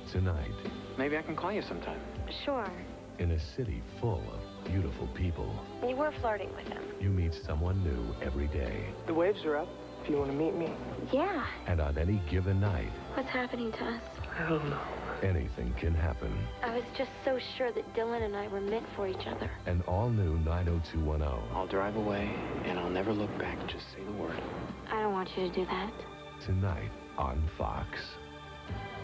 Tonight, Maybe I can call you sometime. Sure. in a city full of beautiful people, You were flirting with him. you meet someone new every day. The waves are up if you want to meet me. Yeah. And on any given night, What's happening to us? I don't know. anything can happen. I was just so sure that Dylan and I were meant for each other. An all-new 90210. I'll drive away, and I'll never look back. Just say the word. I don't want you to do that. Tonight on Fox.